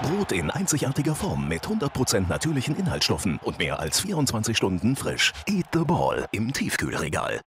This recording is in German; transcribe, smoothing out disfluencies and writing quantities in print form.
Brot in einzigartiger Form mit 100% natürlichen Inhaltsstoffen und mehr als 24 Stunden frisch. Eat the Ball im Tiefkühlregal.